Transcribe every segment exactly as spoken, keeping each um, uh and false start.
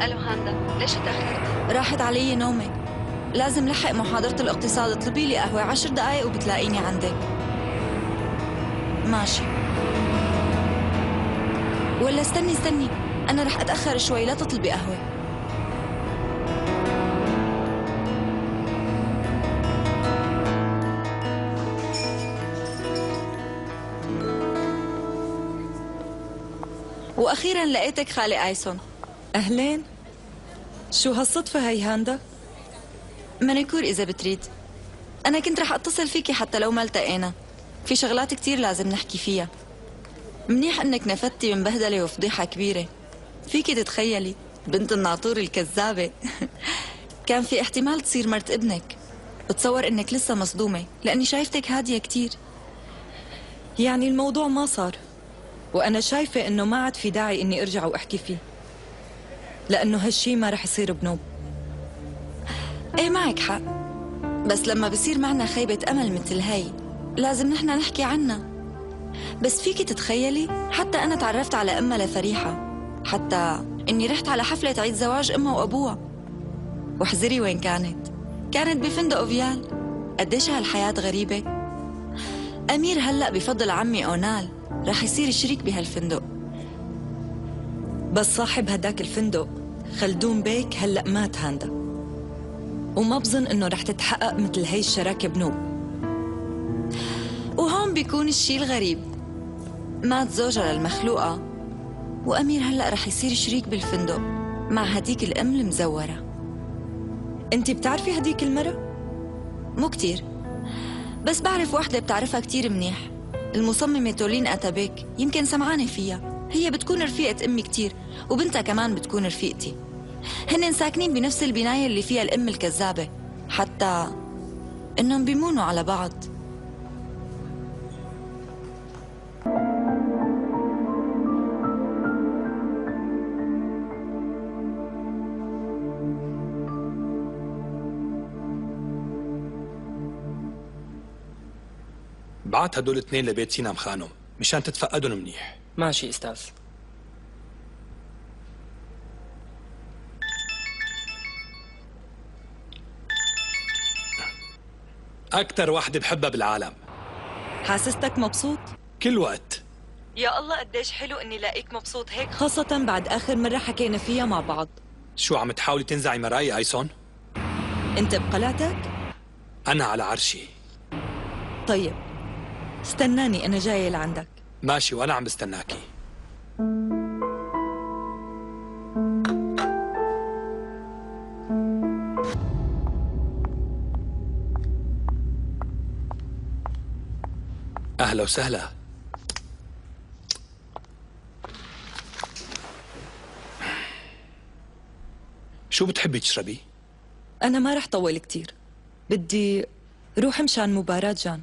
الو هاندا، ليش تأخرت؟ راحت علي نومي. لازم لحق محاضرة الاقتصاد. اطلبي لي قهوة عشر دقايق وبتلاقيني عندك. ماشي. ولا استني استني، أنا رح أتأخر شوي، لا تطلبي قهوة. وأخيراً لقيتك خالي آيسون. أهلين. شو هالصدفة هي هاندا؟ مانيكور إذا بتريد. أنا كنت رح أتصل فيكي حتى لو ما التقينا، في شغلات كتير لازم نحكي فيها. منيح إنك نفدتي من بهدلة وفضيحة كبيرة. فيكي تتخيلي بنت الناطور الكذابة كان في احتمال تصير مرت ابنك. بتصور إنك لسه مصدومة لأني شايفتك هادية كتير. يعني الموضوع ما صار، وأنا شايفة إنه ما عاد في داعي إني أرجع وأحكي فيه، لأنه هالشي ما رح يصير بنوب. إيه معك حق، بس لما بصير معنا خيبة أمل مثل هاي لازم نحن نحكي عنها. بس فيكي تتخيلي حتى أنا تعرفت على أمها لفريحة، حتى إني رحت على حفلة عيد زواج أمها وأبوها. واحذري وين كانت؟ كانت بفندق أوفيال. قديش هالحياة غريبة. أمير هلأ بفضل عمي أونال رح يصير شريك بهالفندق. بس صاحب هداك الفندق خلدون بيك هلأ مات هاندا، وما بظن إنه رح تتحقق مثل هي الشراكة بنوب. وهون بيكون الشي الغريب، مات زوجها للمخلوقة وأمير هلأ رح يصير شريك بالفندق مع هديك الأم المزورة. انتي بتعرفي هديك المرة؟ مو كتير، بس بعرف وحدة بتعرفها كتير منيح، المصممة تولين أتابيك. يمكن سمعانة فيها. هي بتكون رفيقة أمي كتير، وبنتها كمان بتكون رفيقتي. هن ساكنين بنفس البناية اللي فيها الأم الكذابة، حتى إنهم بيمونوا على بعض. بعت هدول الاثنين لبيت سينا مخانم مشان تتفقدهم منيح. ماشي استاذ. أكتر وحدة بحبها بالعالم. حاسستك مبسوط؟ كل وقت. يا الله قديش حلو إني لاقيك مبسوط هيك، خاصة بعد آخر مرة حكينا فيها مع بعض. شو عم تحاولي تنزعي مراي آيسون؟ أنت بقلعتك؟ أنا على عرشي. طيب استناني، أنا جاية لعندك. ماشي، وأنا عم بستناكي. أهلا وسهلا. شو بتحبي تشربي؟ أنا ما رح طول كتير، بدي روح مشان مباراة جان.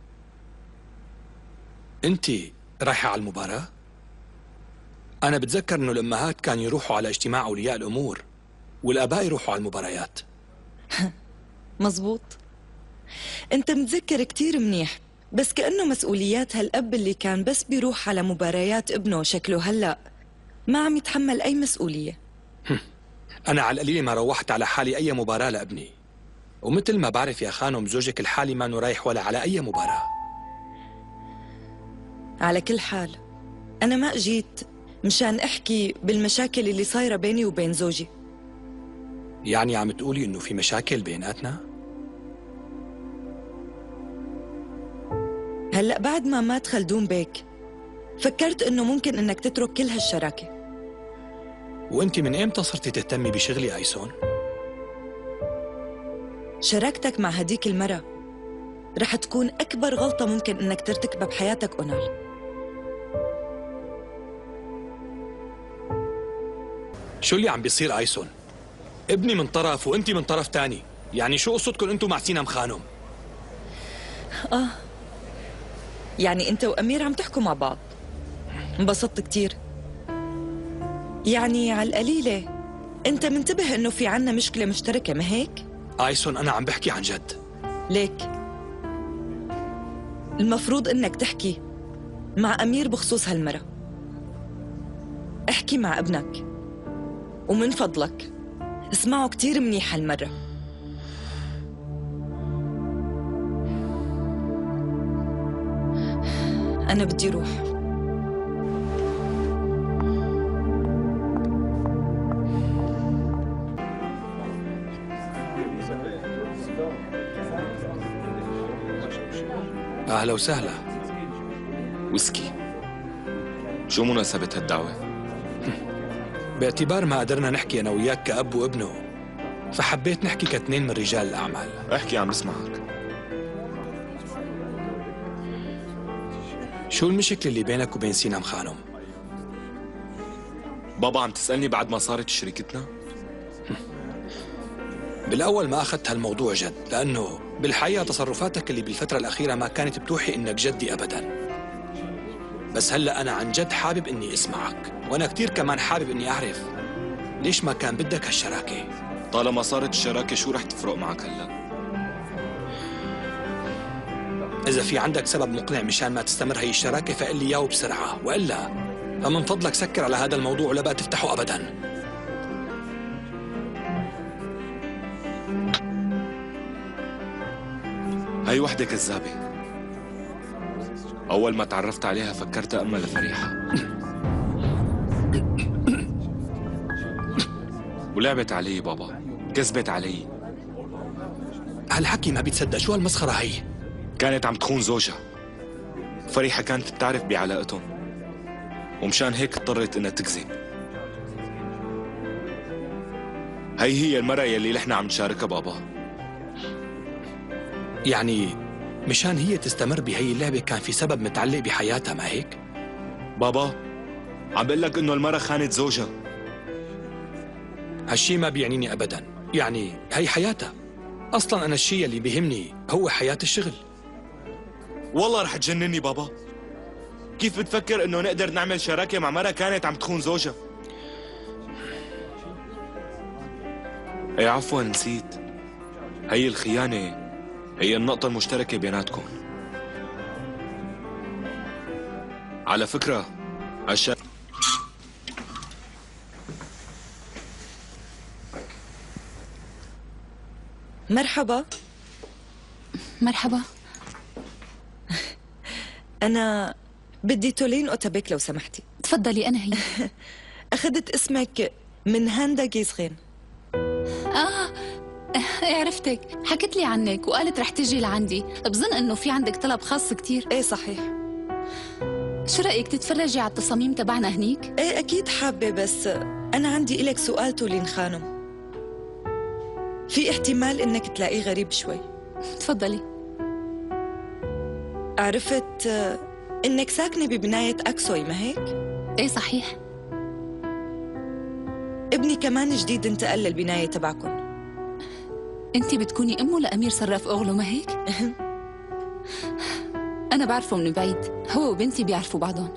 أنت رايحة على المباراة؟ أنا بتذكر إنه الأمهات كانوا يروحوا على اجتماع أولياء الأمور والآباء يروحوا على المباريات. مزبوط، أنت متذكر كتير منيح، بس كأنه مسؤوليات هالأب اللي كان بس بيروح على مباريات ابنه شكله هلأ ما عم يتحمل أي مسؤولية. أنا على القليل ما روحت على حالي أي مباراة لابني، ومثل ما بعرف يا خانم زوجك الحالي ما رايح ولا على أي مباراة. على كل حال أنا ما أجيت مشان أحكي بالمشاكل اللي صايرة بيني وبين زوجي. يعني عم تقولي إنه في مشاكل بيناتنا؟ هلأ بعد ما مات خلدون بيك فكرت إنه ممكن إنك تترك كل هالشراكة. وأنت من إمتى صرتي تهتمي بشغلي آيسون؟ شراكتك مع هديك المرة رح تكون أكبر غلطة ممكن إنك ترتكبها بحياتك أونال. شو اللي عم بيصير آيسون؟ ابني من طرف وأنت من طرف تاني، يعني شو قصتكم أنتم مع سينا مخانم؟ آه يعني أنت وأمير عم تحكوا مع بعض. انبسطت كتير. يعني على القليلة أنت منتبه إنه في عنا مشكلة مشتركة، ما هيك؟ آيسون أنا عم بحكي عن جد. ليك المفروض إنك تحكي مع أمير بخصوص هالمرة. احكي مع ابنك ومن فضلك اسمعوا كتير منيح هالمرة. أنا بدي روح. أهلا وسهلا. ويسكي. شو مناسبة هالدعوة؟ باعتبار ما قدرنا نحكي أنا وياك كأب وابنه، فحبيت نحكي كاثنين من رجال الأعمال. احكي عم بسمعك. شو المشكلة اللي بينك وبين سينام خانم؟ بابا عم تسألني بعد ما صارت شركتنا؟ بالأول ما أخذت هالموضوع جد، لأنه بالحقيقة تصرفاتك اللي بالفترة الأخيرة ما كانت بتوحي إنك جدي أبداً. بس هلأ أنا عن جد حابب إني أسمعك، وأنا كتير كمان حابب إني أعرف ليش ما كان بدك هالشراكة؟ طالما صارت الشراكة شو رح تفرق معك هلأ؟ إذا في عندك سبب مقنع مشان ما تستمر هي الشراكة فقل لي إياه بسرعة، وإلا فمن فضلك سكر على هذا الموضوع ولا بقى تفتحه أبداً. هي وحدة كذابة. أول ما تعرفت عليها فكرتها أمها لفريحة ولعبت علي بابا، كذبت علي. هالحكي ما بيتصدق، شو هالمسخرة هي؟ كانت عم تخون زوجها. فريحة كانت بتعرف بعلاقتهم، ومشان هيك اضطرت انها تكذب. هي هي المرأة يلي نحن عم نشاركها بابا. يعني مشان هي تستمر بهي اللعبة كان في سبب متعلق بحياتها، ما هيك؟ بابا عم بقول لك انه المرأة خانت زوجها. هالشي ما بيعنيني ابدا، يعني هي حياتها. اصلا انا الشيء اللي بيهمني هو حياة الشغل. والله رح تجنني بابا. كيف بتفكر انه نقدر نعمل شراكة مع مرأة كانت عم تخون زوجها؟ اي عفوا نسيت، هي الخيانة هي النقطة المشتركة بيناتكم. على فكرة عشان مرحبا. مرحبا. أنا بدي تولين أوتابيك لو سمحتي. تفضلي. أنا هي. أخذت اسمك من هاندا جيزغين. آه عرفتك، حكت لي عنك وقالت رح تجي لعندي. بظن إنه في عندك طلب خاص كتير. إيه صحيح. شو رأيك تتفرجي على التصاميم تبعنا هنيك؟ إيه أكيد حابة، بس أنا عندي إلك سؤال تولين خانم. في احتمال إنك تلاقيه غريب شوي. تفضلي. عرفت إنك ساكنة ببناية أكسوي، ما هيك؟ إيه صحيح. ابني كمان جديد انتقل للبناية تبعكم. أنتي بتكوني أمه لأمير صراف أغلو، ما هيك؟ أنا بعرفه من بعيد، هو وبنتي بيعرفوا بعضهم.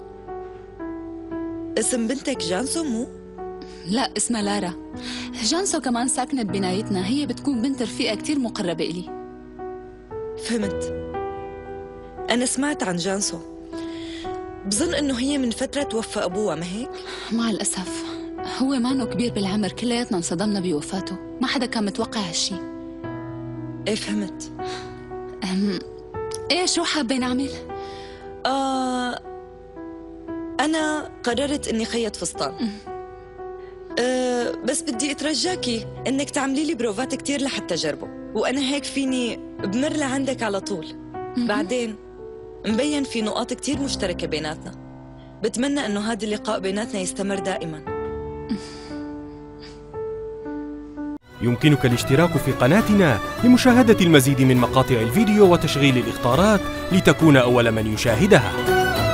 اسم بنتك جانسو مو؟ لا، اسمها لارا. جانسو كمان ساكنة ببنايتنا، هي بتكون بنت رفيقة كتير مقربة إلي. فهمت. أنا سمعت عن جانسو، بظن إنه هي من فترة توفى أبوها، ما هيك؟ مع الأسف هو مانو كبير بالعمر، كلياتنا انصدمنا بوفاته، ما حدا كان متوقع هالشي. إيه فهمت. أم... إيه شو حابة نعمل؟ آه أنا قررت إني خيط فستان. أه بس بدي أترجاكي إنك تعملي لي بروفات كتير لحتى أجربه، وأنا هيك فيني بمر لعندك على طول. بعدين مبين في نقاط كتير مشتركة بيناتنا. بتمنى إنه هذا اللقاء بيناتنا يستمر دائما. يمكنك الاشتراك في قناتنا لمشاهدة المزيد من مقاطع الفيديو وتشغيل الإخطارات لتكون أول من يشاهدها.